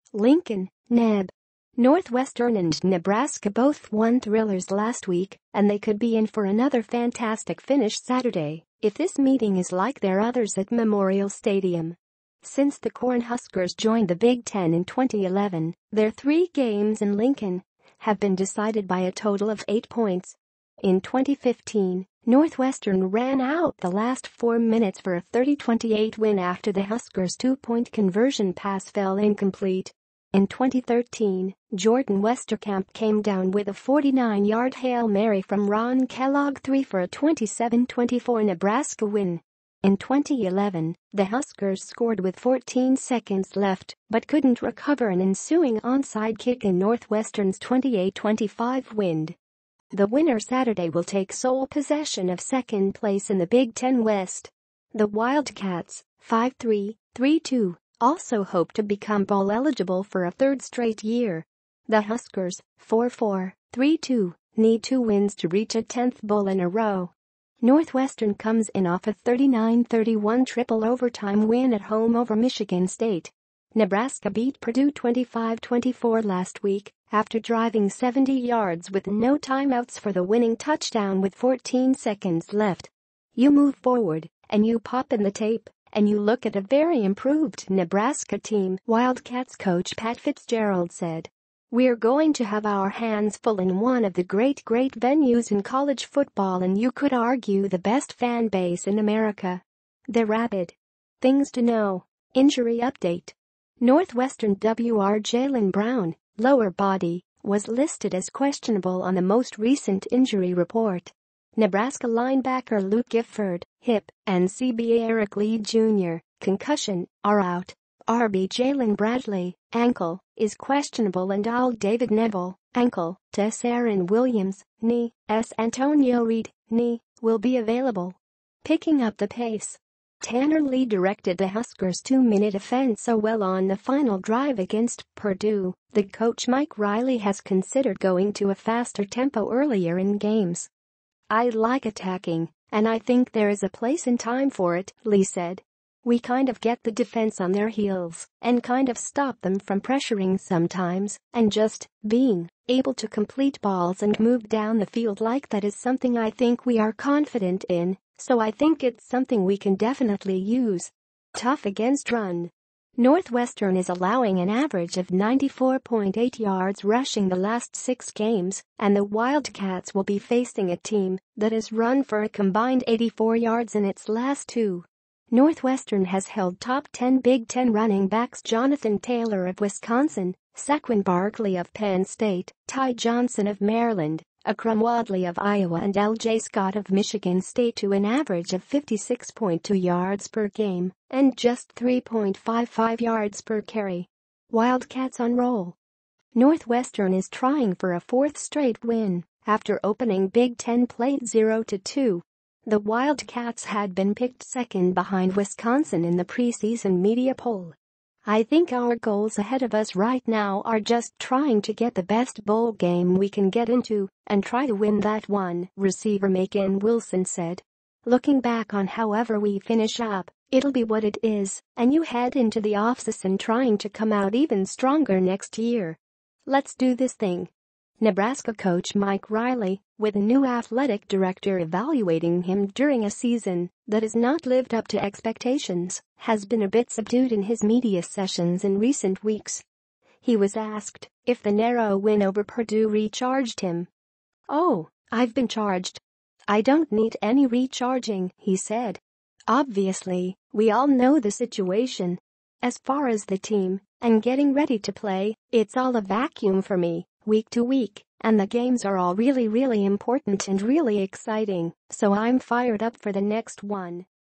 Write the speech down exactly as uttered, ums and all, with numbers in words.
Lincoln, Neb. Northwestern and Nebraska both won thrillers last week, and they could be in for another fantastic finish Saturday if this meeting is like their others at Memorial Stadium. Since the Cornhuskers joined the Big Ten in twenty eleven, their three games in Lincoln have been decided by a total of eight points. In twenty fifteen, Northwestern ran out the last four minutes for a thirty twenty-eight win after the Huskers' two-point conversion pass fell incomplete. In twenty thirteen, Jordan Westerkamp came down with a forty-nine-yard Hail Mary from Ron Kellogg the third for a twenty-seven twenty-four Nebraska win. In twenty eleven, the Huskers scored with fourteen seconds left but couldn't recover an ensuing onside kick in Northwestern's twenty-eight twenty-five win. The winner Saturday will take sole possession of second place in the Big Ten West. The Wildcats, five three, three two, also hope to become bowl eligible for a third straight year. The Huskers, four four, three two, need two wins to reach a tenth bowl in a row. Northwestern comes in off a thirty-nine thirty-one triple overtime win at home over Michigan State. Nebraska beat Purdue twenty-five twenty-four last week after driving seventy yards with no timeouts for the winning touchdown with fourteen seconds left. You move forward, and you pop in the tape, and you look at a very improved Nebraska team, Wildcats coach Pat Fitzgerald said. We're going to have our hands full in one of the great, great venues in college football and you could argue the best fan base in America. They're rabid. Things to know. Injury update. Northwestern W R Jaylen Brown, lower body, was listed as questionable on the most recent injury report. Nebraska linebacker Luke Gifford, hip, and C B Eric Lee Junior, concussion, are out. R B Jalen Bradley, ankle, is questionable and Al David Neville, ankle, Tess Aaron Williams, knee, S Antonio Reed, knee, will be available. Picking up the pace. Tanner Lee directed the Huskers' two-minute offense so well on the final drive against Purdue that coach Mike Riley has considered going to a faster tempo earlier in games. I like attacking, and I think there is a place and time for it, Lee said. We kind of get the defense on their heels and kind of stop them from pressuring sometimes, and just being able to complete balls and move down the field like that is something I think we are confident in, so I think it's something we can definitely use. Tough against run. Northwestern is allowing an average of ninety-four point eight yards rushing the last six games, and the Wildcats will be facing a team that has run for a combined eighty-four yards in its last two. Northwestern has held top ten Big Ten running backs Jonathan Taylor of Wisconsin, Saquon Barkley of Penn State, Ty Johnson of Maryland, Akrum Wadley of Iowa and L J Scott of Michigan State to an average of fifty-six point two yards per game and just three point five five yards per carry. Wildcats on roll. Northwestern is trying for a fourth straight win after opening Big Ten play zero to two. The Wildcats had been picked second behind Wisconsin in the preseason media poll. I think our goals ahead of us right now are just trying to get the best bowl game we can get into and try to win that one, receiver Macon Wilson said. Looking back on however we finish up, it'll be what it is, and you head into the offseason trying to come out even stronger next year. Let's do this thing. Nebraska coach Mike Riley, with a new athletic director evaluating him during a season that has not lived up to expectations, has been a bit subdued in his media sessions in recent weeks. He was asked if the narrow win over Purdue recharged him. "Oh, I've been charged. I don't need any recharging," he said. "Obviously, we all know the situation. As far as the team and getting ready to play, it's all a vacuum for me, week to week, and the games are all really really important and really exciting, so I'm fired up for the next one."